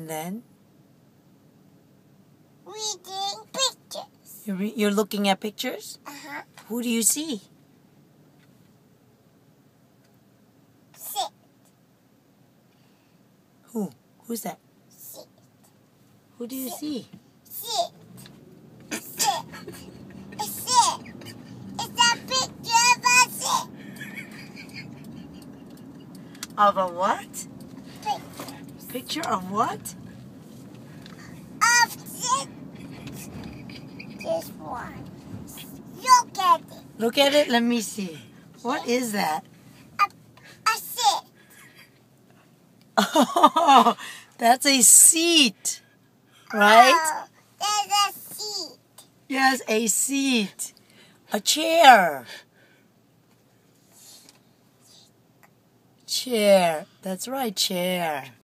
And then? Reading pictures. You're looking at pictures? Uh-huh. Who do you see? Sit. Who? Who's that? Sit. Who do you see? Sit. Sit. Sit. It's a picture of a sit. Of a what? Picture. Picture of what? Of sit. Just one. Look at it. Look at it. Let me see. What is that? A sit. Oh, that's a seat. Right? Oh, there's a seat. Yes, a seat. A chair. Chair. That's right, chair.